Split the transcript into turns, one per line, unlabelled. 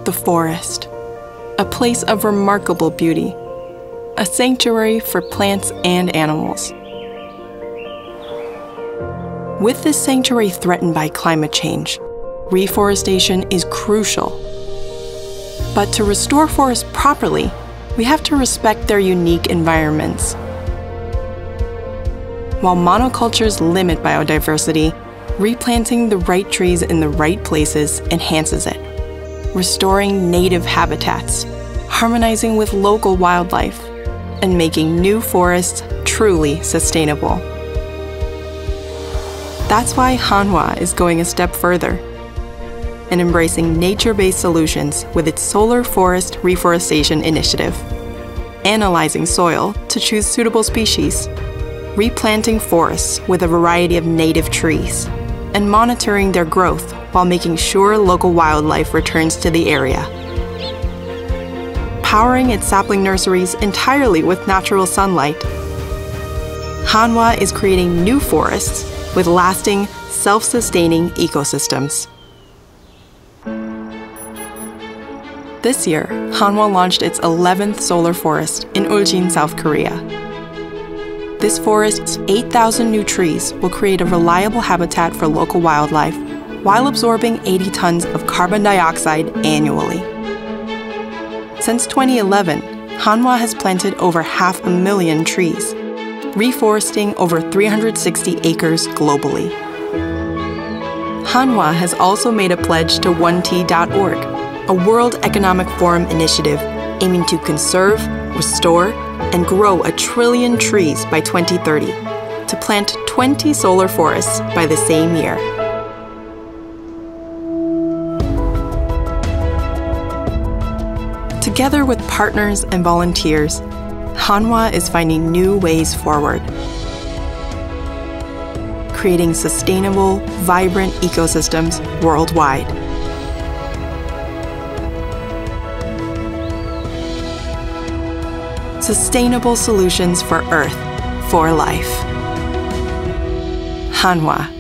the forest, a place of remarkable beauty, a sanctuary for plants and animals. With this sanctuary threatened by climate change, reforestation is crucial. But to restore forests properly, we have to respect their unique environments. While monocultures limit biodiversity, replanting the right trees in the right places enhances it, restoring native habitats, harmonizing with local wildlife, and making new forests truly sustainable. That's why Hanwha is going a step further and embracing nature-based solutions with its Solar Forest Reforestation initiative, analyzing soil to choose suitable species, replanting forests with a variety of native trees, and monitoring their growth while making sure local wildlife returns to the area. Powering its sapling nurseries entirely with natural sunlight, Hanwha is creating new forests with lasting, self-sustaining ecosystems. This year, Hanwha launched its 11th solar forest in Uljin, South Korea. This forest's 8,000 new trees will create a reliable habitat for local wildlife while absorbing 80 tons of carbon dioxide annually. Since 2011, Hanwha has planted over 500,000 trees, reforesting over 360 acres globally. Hanwha has also made a pledge to 1T.org, a World Economic Forum initiative aiming to conserve, restore, and grow 1 trillion trees by 2030, to plant 20 solar forests by the same year. Together with partners and volunteers, Hanwha is finding new ways forward, creating sustainable, vibrant ecosystems worldwide. Sustainable solutions for Earth, for life. Hanwha.